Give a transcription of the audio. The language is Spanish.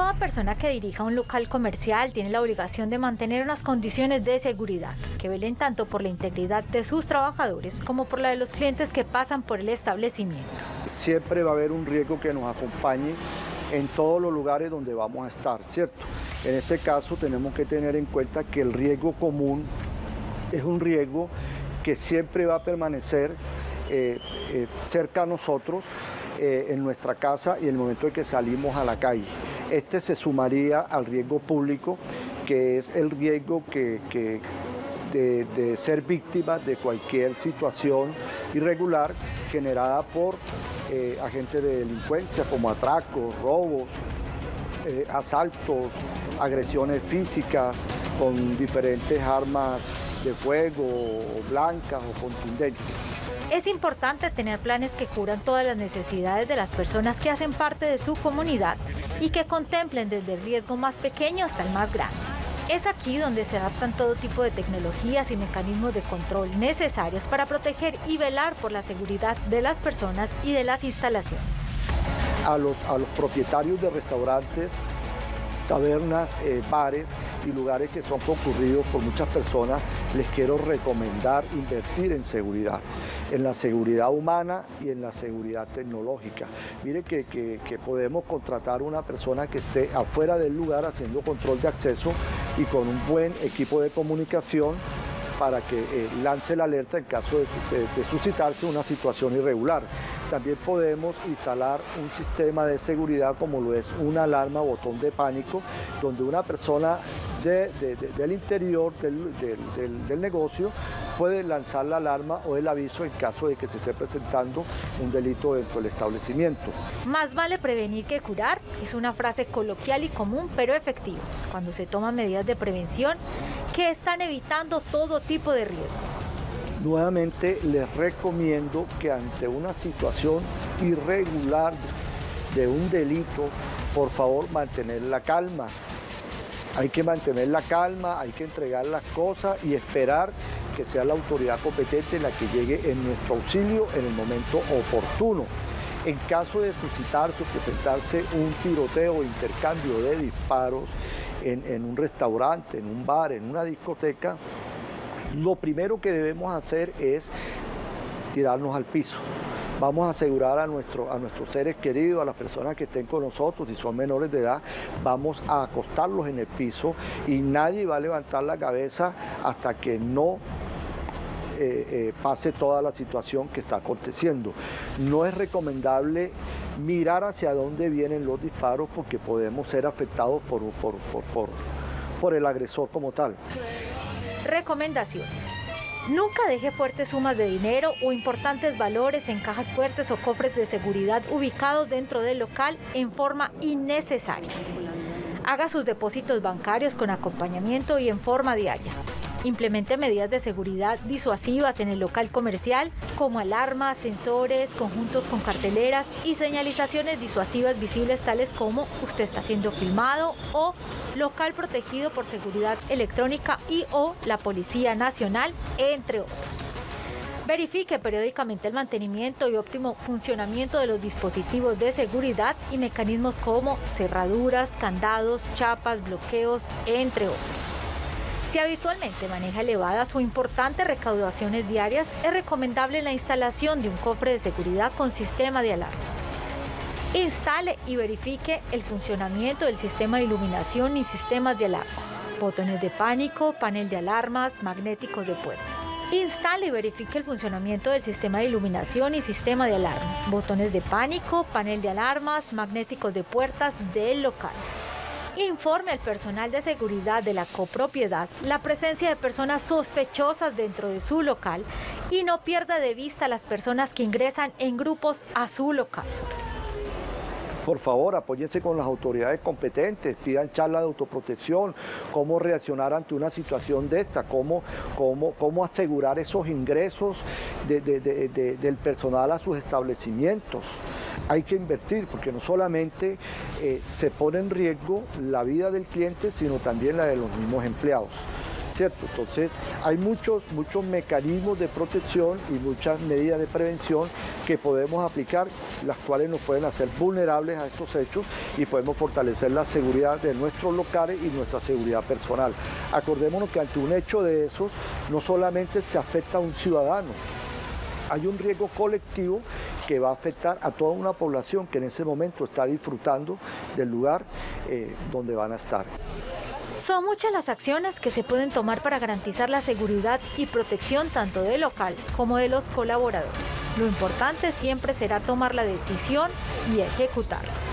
Toda persona que dirija un local comercial tiene la obligación de mantener unas condiciones de seguridad que velen tanto por la integridad de sus trabajadores como por la de los clientes que pasan por el establecimiento. Siempre va a haber un riesgo que nos acompañe en todos los lugares donde vamos a estar, ¿cierto? En este caso tenemos que tener en cuenta que el riesgo común es un riesgo que siempre va a permanecer cerca a nosotros, en nuestra casa y en el momento en que salimos a la calle. Este se sumaría al riesgo público, que es el riesgo de ser víctima de cualquier situación irregular generada por agentes de delincuencia como atracos, robos, asaltos, agresiones físicas con diferentes armas de fuego, blancas o contundentes. Es importante tener planes que cubran todas las necesidades de las personas que hacen parte de su comunidad y que contemplen desde el riesgo más pequeño hasta el más grande. Es aquí donde se adaptan todo tipo de tecnologías y mecanismos de control necesarios para proteger y velar por la seguridad de las personas y de las instalaciones. A los propietarios de restaurantes, tabernas, bares y lugares que son concurridos por muchas personas, les quiero recomendar invertir en seguridad, en la seguridad humana y en la seguridad tecnológica. Mire que podemos contratar una persona que esté afuera del lugar haciendo control de acceso y con un buen equipo de comunicación para que lance la alerta en caso de suscitarse una situación irregular. También podemos instalar un sistema de seguridad como lo es una alarma botón de pánico, donde una persona del interior del negocio puede lanzar la alarma o el aviso en caso de que se esté presentando un delito dentro del establecimiento. Más vale prevenir que curar es una frase coloquial y común, pero efectiva, cuando se toman medidas de prevención que están evitando todo tipo de riesgos. Nuevamente les recomiendo que ante una situación irregular de un delito, por favor mantener la calma. Hay que mantener la calma, hay que entregar las cosas y esperar que sea la autoridad competente la que llegue en nuestro auxilio en el momento oportuno. En caso de suscitarse o presentarse un tiroteo o intercambio de disparos en un restaurante, en un bar, en una discoteca, lo primero que debemos hacer es tirarnos al piso. Vamos a asegurar a nuestros seres queridos, a las personas que estén con nosotros, si son menores de edad, vamos a acostarlos en el piso y nadie va a levantar la cabeza hasta que no pase toda la situación que está aconteciendo. No es recomendable mirar hacia dónde vienen los disparos porque podemos ser afectados por el agresor como tal. Recomendaciones. Nunca deje fuertes sumas de dinero o importantes valores en cajas fuertes o cofres de seguridad ubicados dentro del local en forma innecesaria. Haga sus depósitos bancarios con acompañamiento y en forma diaria. Implemente medidas de seguridad disuasivas en el local comercial, como alarmas, sensores, conjuntos con carteleras y señalizaciones disuasivas visibles tales como "usted está siendo filmado" o "local protegido por seguridad electrónica" y o "la Policía Nacional", entre otros. Verifique periódicamente el mantenimiento y óptimo funcionamiento de los dispositivos de seguridad y mecanismos como cerraduras, candados, chapas, bloqueos, entre otros. Si habitualmente maneja elevadas o importantes recaudaciones diarias, es recomendable la instalación de un cofre de seguridad con sistema de alarma. Instale y verifique el funcionamiento del sistema de iluminación y sistemas de alarmas, botones de pánico, panel de alarmas, magnéticos de puertas. Instale y verifique el funcionamiento del sistema de iluminación y sistema de alarmas, botones de pánico, panel de alarmas, magnéticos de puertas del local. Informe al personal de seguridad de la copropiedad la presencia de personas sospechosas dentro de su local y no pierda de vista a las personas que ingresan en grupos a su local. Por favor, apóyense con las autoridades competentes, pidan charlas de autoprotección, cómo reaccionar ante una situación de esta, cómo asegurar esos ingresos del personal a sus establecimientos. Hay que invertir porque no solamente se pone en riesgo la vida del cliente, sino también la de los mismos empleados. ¿cierto? Entonces hay muchos mecanismos de protección y muchas medidas de prevención que podemos aplicar, las cuales nos pueden hacer vulnerables a estos hechos y podemos fortalecer la seguridad de nuestros locales y nuestra seguridad personal. Acordémonos que ante un hecho de esos no solamente se afecta a un ciudadano, hay un riesgo colectivo que va a afectar a toda una población que en ese momento está disfrutando del lugar donde van a estar. Son muchas las acciones que se pueden tomar para garantizar la seguridad y protección tanto del local como de los colaboradores. Lo importante siempre será tomar la decisión y ejecutarla.